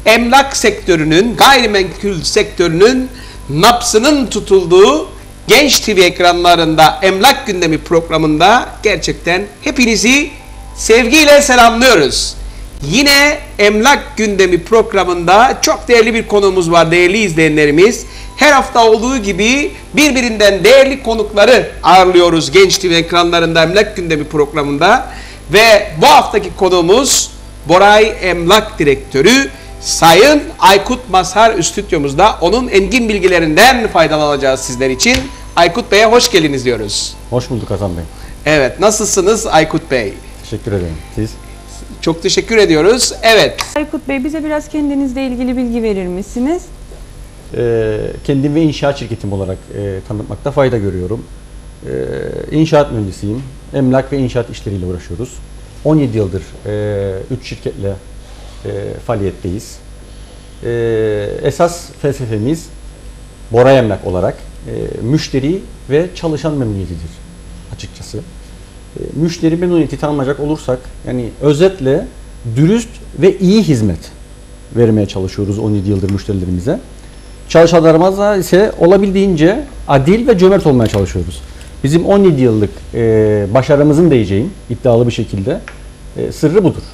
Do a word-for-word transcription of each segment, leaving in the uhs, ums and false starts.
emlak sektörünün, gayrimenkul sektörünün napsının tutulduğu Genç T V ekranlarında Emlak Gündemi programında gerçekten hepinizi sevgiyle selamlıyoruz. Yine Emlak Gündemi programında çok değerli bir konuğumuz var değerli izleyenlerimiz. Her hafta olduğu gibi birbirinden değerli konukları ağırlıyoruz Genç T V ekranlarında Emlak Gündemi programında. Ve bu haftaki konuğumuz Boray Emlak Direktörü Sayın Aykut Mazhar stüdyomuzda. Onun engin bilgilerinden faydalanacağız sizler için. Aykut Bey'e hoş geldiniz diyoruz. Hoş bulduk Hasan Bey. Evet, nasılsınız Aykut Bey? Teşekkür ederim. Siz? Çok teşekkür ediyoruz. Evet. Aykut Bey, bize biraz kendinizle ilgili bilgi verir misiniz? Ee, kendim ve inşaat şirketim olarak e, tanıtmakta fayda görüyorum. Ee, inşaat mühendisiyim. Emlak ve inşaat işleriyle uğraşıyoruz. on yedi yıldır üç e, şirketle e, faaliyetteyiz. E, esas felsefemiz Boray Emlak olarak e, müşteri ve çalışan memnuniyetidir açıkçası. E, müşteri memnuniyeti tanımlayacak olursak, yani özetle dürüst ve iyi hizmet vermeye çalışıyoruz on yedi yıldır müşterilerimize. Çalışanlarımıza ise olabildiğince adil ve cömert olmaya çalışıyoruz. Bizim on yedi yıllık e, başarımızın diyeceğim iddialı bir şekilde e, sırrı budur.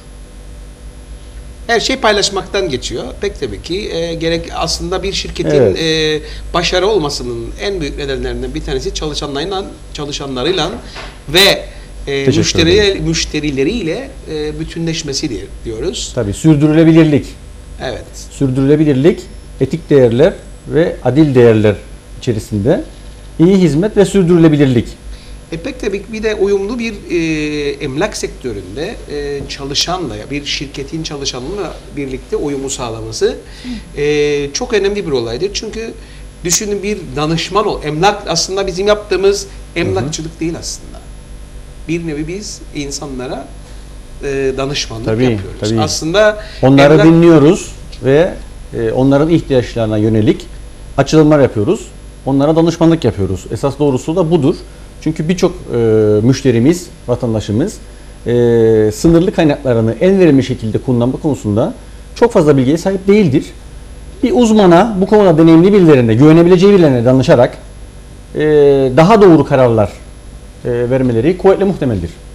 Her şey paylaşmaktan geçiyor. Pek tabii ki e, gerek aslında bir şirketin Evet. e, başarı olmasının en büyük nedenlerinden bir tanesi çalışanlarıyla, çalışanlarıyla ve e, müşteri, müşterileriyle e, bütünleşmesidir diyoruz. Tabii sürdürülebilirlik. Evet. Sürdürülebilirlik, etik değerler ve adil değerler içerisinde iyi hizmet ve sürdürülebilirlik. E pek tabii bir de uyumlu bir e, emlak sektöründe e, çalışanla, bir şirketin çalışanıyla birlikte uyumu sağlaması e, çok önemli bir olaydır. Çünkü düşünün, bir danışman ol. Emlak aslında bizim yaptığımız emlakçılık hı hı. değil aslında. Bir nevi biz insanlara e, danışmanlık tabii, yapıyoruz. Tabii. Aslında onları emlak... dinliyoruz ve e, onların ihtiyaçlarına yönelik açılımlar yapıyoruz. Onlara danışmanlık yapıyoruz. Esas doğrusu da budur. Çünkü birçok e, müşterimiz, vatandaşımız e, sınırlı kaynaklarını en verimli şekilde kullanma konusunda çok fazla bilgiye sahip değildir. Bir uzmana, bu konuda deneyimli birilerine, güvenebileceği birilerine danışarak e, daha doğru kararlar e, vermeleri kuvvetle muhtemeldir.